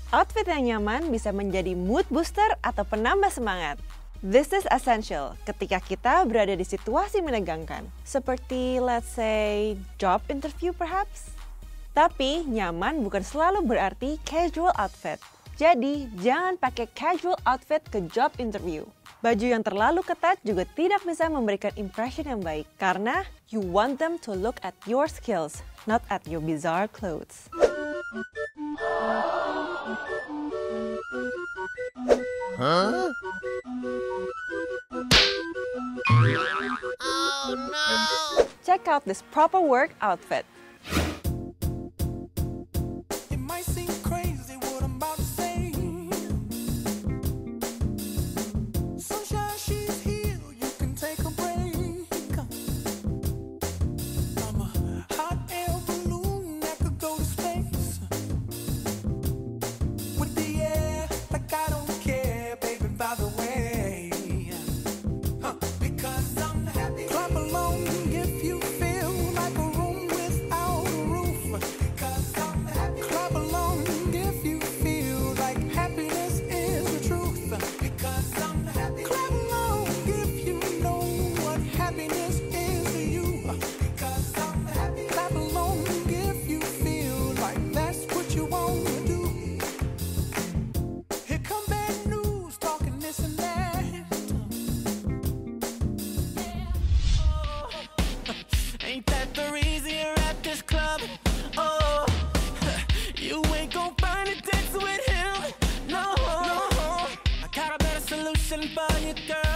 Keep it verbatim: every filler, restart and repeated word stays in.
Outfit yang nyaman bisa menjadi mood booster atau penambah semangat. This is essential ketika kita berada di situasi menegangkan, seperti let's say job interview perhaps. Tapi nyaman bukan selalu berarti casual outfit. Jadi jangan pakai casual outfit ke job interview. Baju yang terlalu ketat juga tidak bisa memberikan impression yang baik karena you want them to look at your skills, not at your bizarre clothes. Huh? Oh no! Check out this proper work outfit. It might seem crazy what I'm about to say. Sunshine, she's here, you can take a break. I'm a hot air balloon that could go to space. With the air, like I don't care, baby, by the way. Huh. Because I'm happy. Clap along if you feel like a room without a roof. Because I'm happy. Clap along if you feel like happiness is the truth. Because I'm happy. Clap along if you know what happiness is to you. Because I'm happy. Clap along if you feel like that's what you want to do. Here come bad news, talking this and that. Ain't that the reason you're at this club? Oh, you ain't gon' find a text with him. No, no. I got a better solution for you, girl.